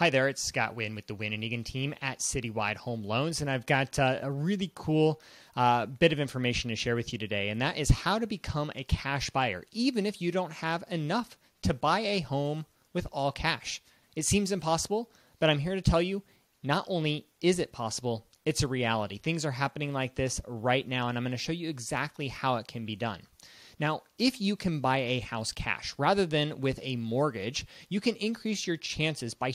Hi there, it's Scott Wynn with the Wynn and Egan team at Citywide Home Loans, and I've got a really cool bit of information to share with you today, and that is how to become a cash buyer, even if you don't have enough to buy a home with all cash. It seems impossible, but I'm here to tell you, not only is it possible, it's a reality. Things are happening like this right now, and I'm going to show you exactly how it can be done. Now, if you can buy a house cash rather than with a mortgage, you can increase your chances by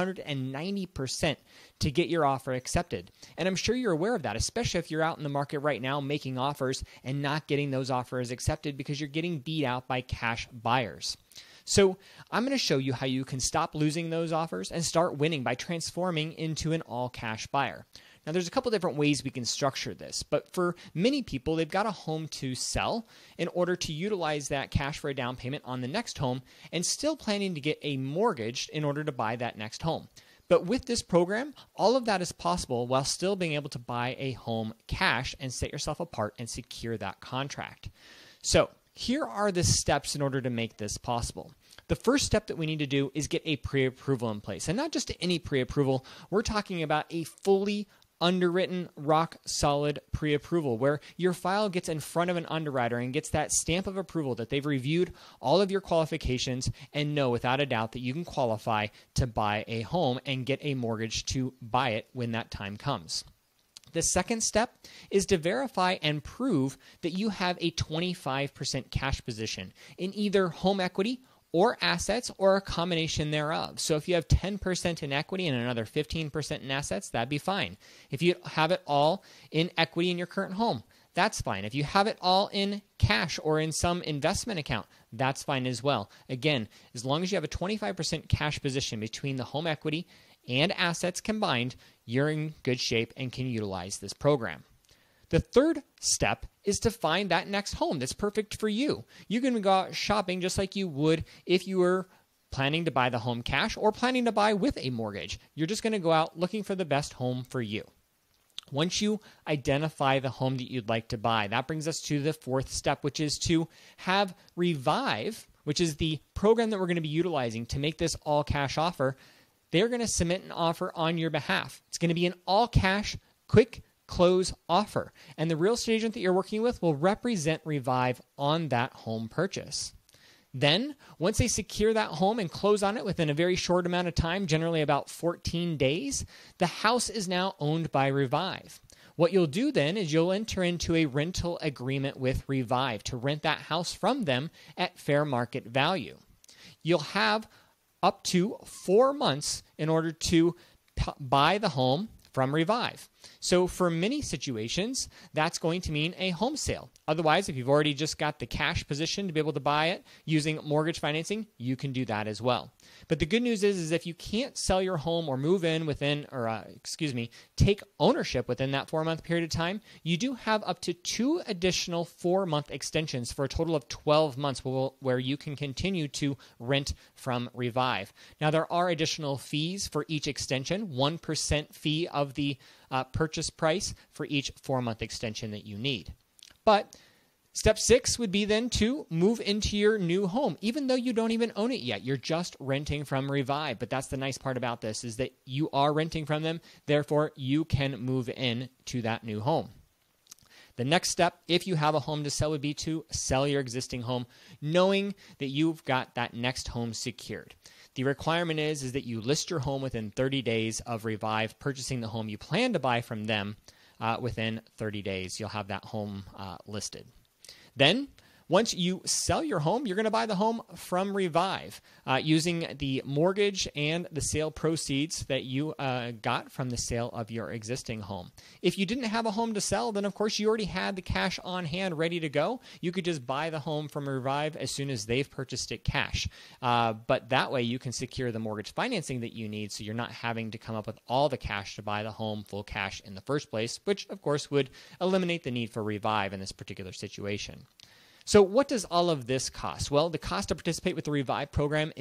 290% to get your offer accepted. And I'm sure you're aware of that, especially if you're out in the market right now making offers and not getting those offers accepted because you're getting beat out by cash buyers. So I'm going to show you how you can stop losing those offers and start winning by transforming into an all-cash buyer. Now, there's a couple different ways we can structure this, but for many people, they've got a home to sell in order to utilize that cash for a down payment on the next home and still planning to get a mortgage in order to buy that next home. But with this program, all of that is possible while still being able to buy a home cash and set yourself apart and secure that contract. So here are the steps in order to make this possible. The first step that we need to do is get a pre-approval in place. And not just any pre-approval, we're talking about a fully underwritten, rock-solid pre-approval where your file gets in front of an underwriter and gets that stamp of approval that they've reviewed all of your qualifications and know without a doubt that you can qualify to buy a home and get a mortgage to buy it when that time comes. The second step is to verify and prove that you have a 25% cash position in either home equity or assets, or a combination thereof. So if you have 10% in equity and another 15% in assets, that'd be fine. If you have it all in equity in your current home, that's fine. If you have it all in cash or in some investment account, that's fine as well. Again, as long as you have a 25% cash position between the home equity and assets combined, you're in good shape and can utilize this program. The third step is to find that next home that's perfect for you. You can go out shopping just like you would if you were planning to buy the home cash or planning to buy with a mortgage. You're just going to go out looking for the best home for you. Once you identify the home that you'd like to buy, that brings us to the fourth step, which is to have Revive, which is the program that we're going to be utilizing to make this all-cash offer. They're going to submit an offer on your behalf. It's going to be an all-cash, quick close offer, and the real estate agent that you're working with will represent Revive on that home purchase. Then, once they secure that home and close on it within a very short amount of time, generally about 14 days, the house is now owned by Revive. What you'll do then is you'll enter into a rental agreement with Revive to rent that house from them at fair market value. You'll have up to 4 months in order to buy the home from Revive. So for many situations, that's going to mean a home sale. Otherwise, if you've already just got the cash position to be able to buy it using mortgage financing, you can do that as well. But the good news is if you can't sell your home or move in within, take ownership within that 4-month period of time, you do have up to 2 additional 4-month extensions for a total of 12 months where you can continue to rent from Revive. Now, there are additional fees for each extension, 1% fee of the purchase price for each 4-month extension that you need. But step 6 would be then to move into your new home, even though you don't even own it yet. You're just renting from Revive. But that's the nice part about this is that you are renting from them. Therefore, you can move in to that new home. The next step, if you have a home to sell, would be to sell your existing home, knowing that you've got that next home secured. The requirement is that you list your home within 30 days of Revive purchasing the home you plan to buy from them. Within 30 days, you'll have that home listed. Then, once you sell your home, you're going to buy the home from Revive using the mortgage and the sale proceeds that you got from the sale of your existing home. If you didn't have a home to sell, then of course you already had the cash on hand ready to go. You could just buy the home from Revive as soon as they've purchased it cash. But that way you can secure the mortgage financing that you need so you're not having to come up with all the cash to buy the home full cash in the first place, which of course would eliminate the need for Revive in this particular situation. So what does all of this cost? Well, the cost to participate with the Revive program is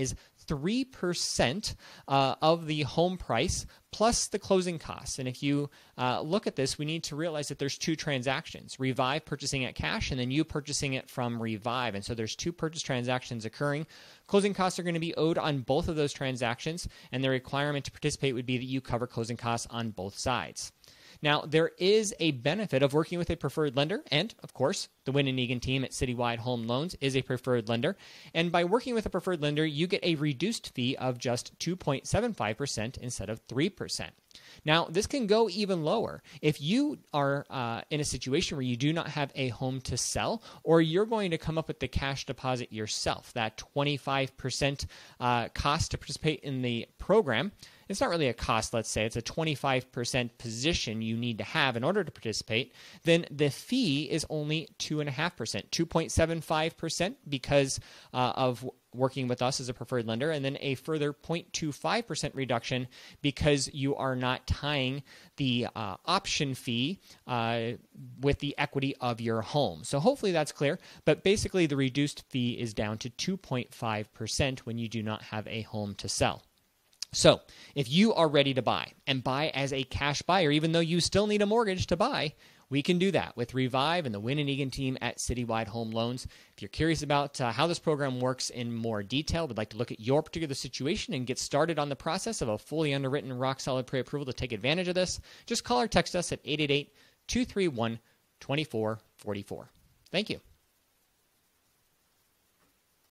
3% of the home price plus the closing costs. And if you look at this, we need to realize that there's two transactions, Revive purchasing at cash and then you purchasing it from Revive. And so there's two purchase transactions occurring. Closing costs are going to be owed on both of those transactions, and the requirement to participate would be that you cover closing costs on both sides. Now, there is a benefit of working with a preferred lender, and of course, the Winn & Egan team at Citywide Home Loans is a preferred lender. And by working with a preferred lender, you get a reduced fee of just 2.75% instead of 3%. Now, this can go even lower. If you are in a situation where you do not have a home to sell, or you're going to come up with the cash deposit yourself, that 25% cost to participate in the program, it's not really a cost, let's say, it's a 25% position you need to have in order to participate, then the fee is only 2.5%, 2.75% because of working with us as a preferred lender, and then a further 0.25% reduction because you are not tying the option fee with the equity of your home. So hopefully that's clear, but basically the reduced fee is down to 2.5% when you do not have a home to sell. So if you are ready to buy and buy as a cash buyer, even though you still need a mortgage to buy, we can do that with Revive and the Winn & Egan team at Citywide Home Loans. If you're curious about how this program works in more detail, would like to look at your particular situation and get started on the process of a fully underwritten, rock-solid pre-approval to take advantage of this, just call or text us at 888-231-2444. Thank you.